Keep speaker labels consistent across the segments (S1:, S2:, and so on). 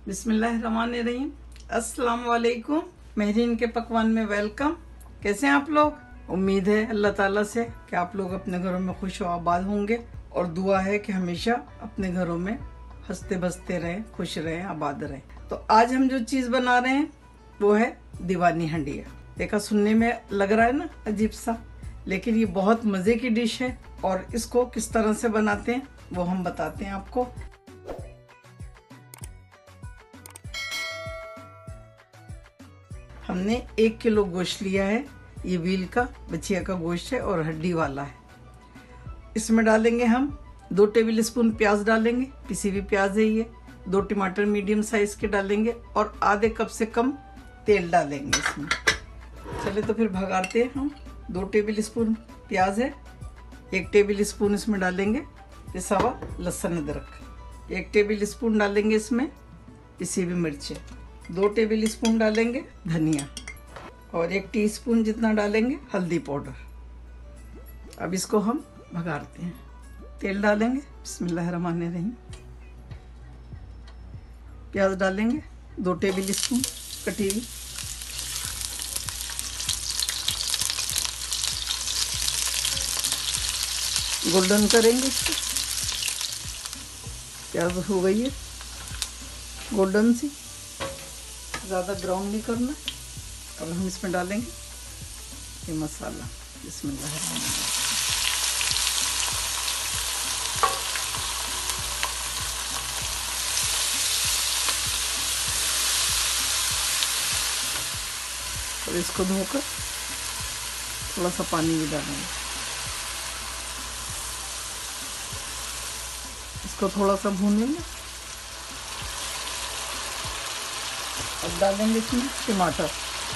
S1: बिस्मिल्लाहिर्रहमानिर्रहीम। अस्सलाम वालेकुम। महरीन के पकवान में वेलकम। कैसे हैं आप लोग? उम्मीद है अल्लाह ताला से कि आप लोग अपने घरों में खुश और आबाद होंगे, और दुआ है कि हमेशा अपने घरों में हंसते बसते रहें, खुश रहें, आबाद रहें। तो आज हम जो चीज़ बना रहे हैं वो है दीवानी हंडिया। देखा, सुनने में लग रहा है ना अजीब सा, लेकिन ये बहुत मज़े की डिश है। और इसको किस तरह से बनाते हैं वो हम बताते हैं आपको। हमने 1 किलो गोश्त लिया है। ये व्हील का बछिया का गोश्त है और हड्डी वाला है। इसमें डालेंगे हम 2 टेबल स्पून प्याज डालेंगे, पिसी हुई प्याज है ये। 2 टमाटर मीडियम साइज के डालेंगे और आधे कप से कम तेल डालेंगे इसमें। चले तो फिर भगाते हैं हम। 2 टेबल स्पून प्याज है। 1 टेबल स्पून इसमें डालेंगे पिसा हुआ लहसुन अदरक। 1 टेबल स्पून डालेंगे इसमें पिसी हुई मिर्चें। 2 टेबल स्पून डालेंगे धनिया और 1 टीस्पून जितना डालेंगे हल्दी पाउडर। अब इसको हम भगाते हैं। तेल डालेंगे, बिस्मिल्लाहिर्रहमानिर्रहीम। प्याज डालेंगे 2 टेबल स्पून कटी हुई। गोल्डन करेंगे इसको। प्याज हो गई है गोल्डन सी, ज़्यादा ब्राउन नहीं करना। अब हम इसमें डालेंगे ये मसाला, बिस्मिल्लाहिर्रहमानिर्रहीम। और इसको धोकर थोड़ा सा पानी भी डालेंगे। इसको थोड़ा सा भूनेंगे। अब डालेंगे इसमें टमाटर।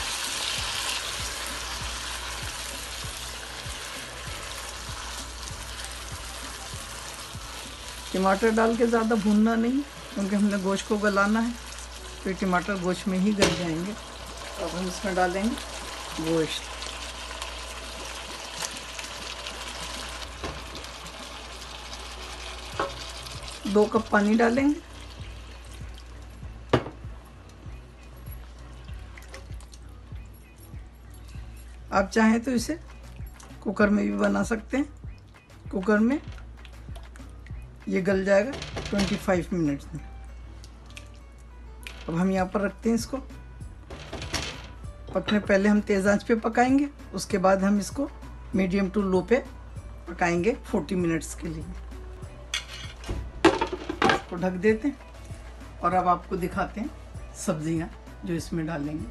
S1: टमाटर डाल के ज़्यादा भूनना नहीं, क्योंकि हमने गोश्त को गलाना है, तो टमाटर गोश्त में ही गल जाएंगे। अब हम इसमें डालेंगे गोश्त। दो कप पानी डालेंगे। आप चाहें तो इसे कुकर में भी बना सकते हैं। कुकर में ये गल जाएगा 25 मिनट्स में। अब हम यहाँ पर रखते हैं इसको पकने। पहले हम तेज़ आंच पे पकाएंगे, उसके बाद हम इसको मीडियम टू लो पे पकाएंगे 40 मिनट्स के लिए। इसको ढक देते हैं और अब आपको दिखाते हैं सब्जियां जो इसमें डालेंगे।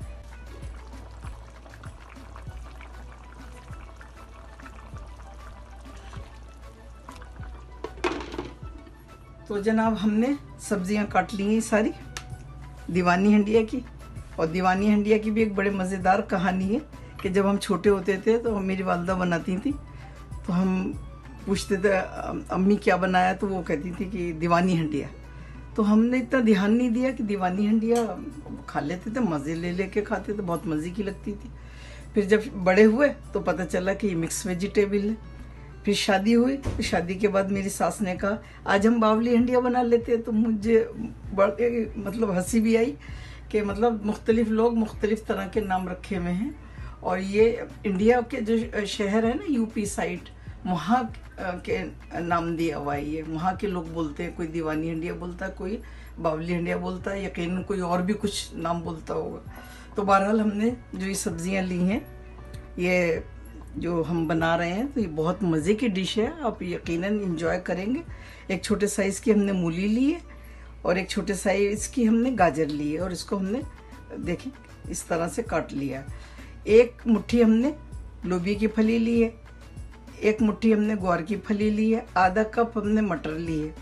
S1: तो जनाब, हमने सब्जियां काट ली हैं सारी दीवानी हंडिया की। और दीवानी हंडिया की भी एक बड़े मज़ेदार कहानी है कि जब हम छोटे होते थे तो मेरी वालदा बनाती थी, तो हम पूछते थे अम्मी क्या बनाया, तो वो कहती थी कि दीवानी हंडिया। तो हमने इतना ध्यान नहीं दिया कि दीवानी हंडिया खा लेते थे, मज़े ले लेके खाते थे, बहुत मज़े की लगती थी। फिर जब बड़े हुए तो पता चला कि ये मिक्स वेजिटेबल है। फिर शादी हुई, तो शादी के बाद मेरी सास ने कहा आज हम बावली हंडिया बना लेते हैं। तो मुझे बड़े मतलब हंसी भी आई कि मतलब मुख्तलिफ लोग मुख्तलिफ तरह के नाम रखे हुए हैं। और ये इंडिया के जो शहर है ना, यूपी साइड, वहाँ के नाम दिया हुआ है ये। वहाँ के लोग बोलते हैं, कोई दीवानी हंडिया बोलता है, कोई बावली हंडिया बोलता है, यकीनन कोई और भी कुछ नाम बोलता होगा। तो बहरहाल हमने जो ये सब्जियाँ ली हैं, ये जो हम बना रहे हैं, तो ये बहुत मज़े की डिश है, आप यकीनन एंजॉय करेंगे। एक छोटे साइज़ की हमने मूली ली है और एक छोटे साइज़ की हमने गाजर ली है, और इसको हमने देखें इस तरह से काट लिया। 1 मुट्ठी हमने लोबिया की फली ली है। 1 मुट्ठी हमने ग्वार की फली ली है। आधा कप हमने मटर ली है।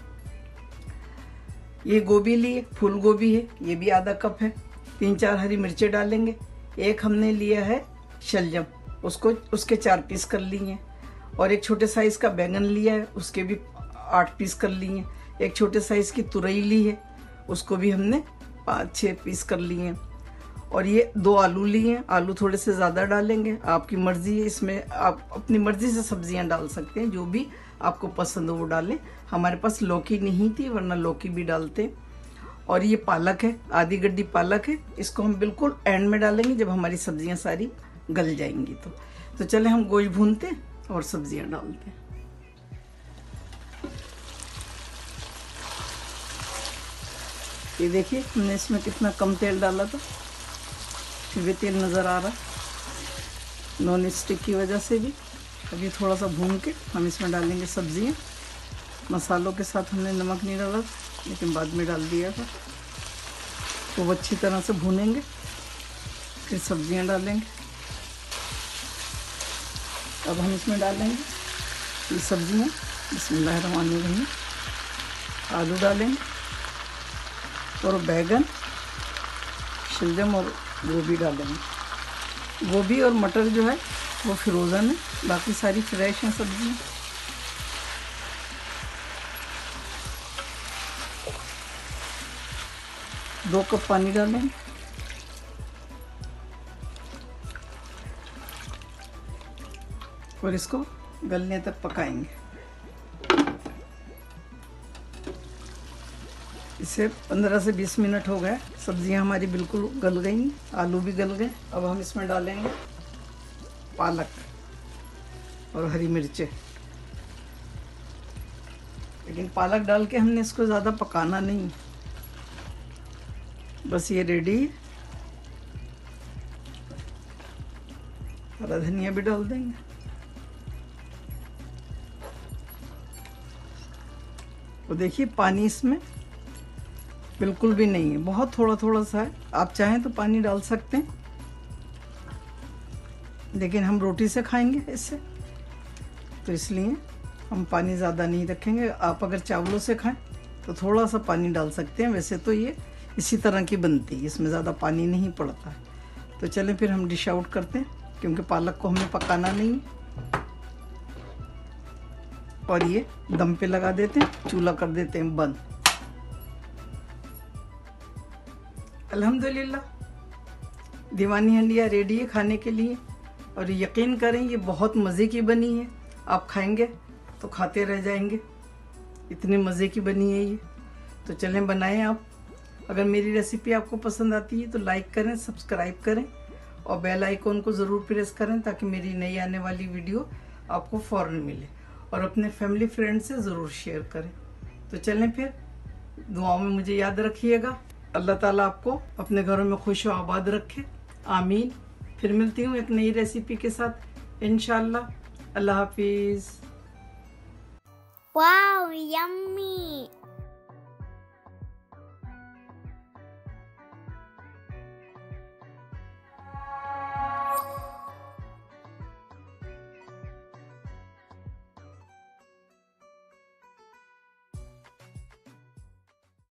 S1: ये गोभी ली है, फूल गोभी है, ये भी आधा कप है। 3-4 हरी मिर्चें डालेंगे। 1 हमने लिया है शलजम, उसके 4 पीस कर लिए हैं। और 1 छोटे साइज़ का बैंगन लिया है, उसके भी 8 पीस कर लिए हैं। 1 छोटे साइज़ की तुरई ली है, उसको भी हमने 5-6 पीस कर लिए हैं। और ये 2 आलू लिए हैं। आलू थोड़े से ज़्यादा डालेंगे, आपकी मर्ज़ी है। इसमें आप अपनी मर्ज़ी से सब्जियां डाल सकते हैं, जो भी आपको पसंद हो वो डालें। हमारे पास लौकी नहीं थी, वरना लौकी भी डालते। और ये पालक है, आधी गड्डी पालक है, इसको हम बिल्कुल एंड में डालेंगे जब हमारी सब्जियां सारी गल जाएंगी। तो चले हम गोश्त भूनते हैं और सब्जियां डालते हैं। ये देखिए हमने इसमें कितना कम तेल डाला था, फिर भी तेल नज़र आ रहा है नॉन स्टिक की वजह से भी। अभी थोड़ा सा भून के हम इसमें डालेंगे सब्जियां। मसालों के साथ हमने नमक नहीं डाला लेकिन बाद में डाल दिया था। तो वो अच्छी तरह से भूनेंगे, फिर सब्जियां डालेंगे। अब हम इसमें डालेंगे ये सब्जियां, बिस्मिल्लाहिर्रहमानिर्रहीम। आलू डालेंगे और बैगन, शलजम और गोभी डालेंगे। गोभी और मटर जो है वो फ्रोज़न है, बाकी सारी फ्रेश हैं सब्जियां। दो कप पानी डालेंगे और इसको गलने तक पकाएंगे। इसे 15 से 20 मिनट हो गए। सब्जियां हमारी बिल्कुल गल गई, आलू भी गल गए। अब हम इसमें डालेंगे पालक और हरी मिर्चें। लेकिन पालक डाल के हमने इसको ज़्यादा पकाना नहीं, बस ये रेडी है। हरा धनिया भी डाल देंगे। तो देखिए पानी इसमें बिल्कुल भी नहीं है, बहुत थोड़ा थोड़ा सा है। आप चाहें तो पानी डाल सकते हैं, लेकिन हम रोटी से खाएंगे इससे, तो इसलिए हम पानी ज़्यादा नहीं रखेंगे। आप अगर चावलों से खाएं तो थोड़ा सा पानी डाल सकते हैं। वैसे तो ये इसी तरह की बनती है, इसमें ज़्यादा पानी नहीं पड़ता है। तो चलें फिर हम डिश आउट करते हैं, क्योंकि पालक को हमें पकाना नहीं है। और ये दम पे लगा देते हैं, चूल्हा कर देते हैं बंद। अल्हम्दुलिल्लाह दीवानी हंडिया रेडी है खाने के लिए। और यकीन करें ये बहुत मज़े की बनी है, आप खाएंगे तो खाते रह जाएंगे, इतने मज़े की बनी है ये। तो चलें बनाएं आप। अगर मेरी रेसिपी आपको पसंद आती है तो लाइक करें, सब्सक्राइब करें और बेल आइकॉन को ज़रूर प्रेस करें, ताकि मेरी नई आने वाली वीडियो आपको फ़ौरन मिले। और अपने फैमिली फ्रेंड से ज़रूर शेयर करें। तो चलें फिर, दुआओं में मुझे याद रखिएगा। अल्लाह ताला आपको अपने घरों में खुश व आबाद रखे, आमीन। फिर मिलती हूँ एक नई रेसिपी के साथ इंशाअल्लाह। अल्लाह हाफिज़।
S2: Wow, yum.